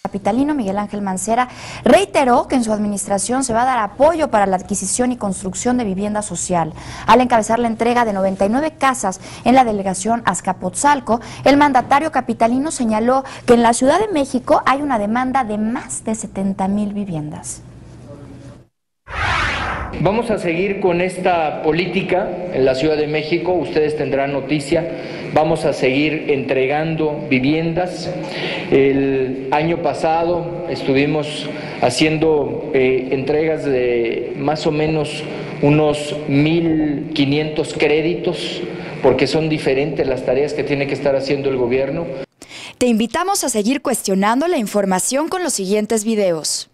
capitalino Miguel Ángel Mancera reiteró que en su administración se va a dar apoyo para la adquisición y construcción de vivienda social. Al encabezar la entrega de 99 casas en la delegación Azcapotzalco, el mandatario capitalino señaló que en la Ciudad de México hay una demanda de más de 70,000 viviendas. Vamos a seguir con esta política en la Ciudad de México, ustedes tendrán noticia, vamos a seguir entregando viviendas. El año pasado estuvimos haciendo entregas de más o menos unos 1,500 créditos, porque son diferentes las tareas que tiene que estar haciendo el gobierno. Te invitamos a seguir cuestionando la información con los siguientes videos.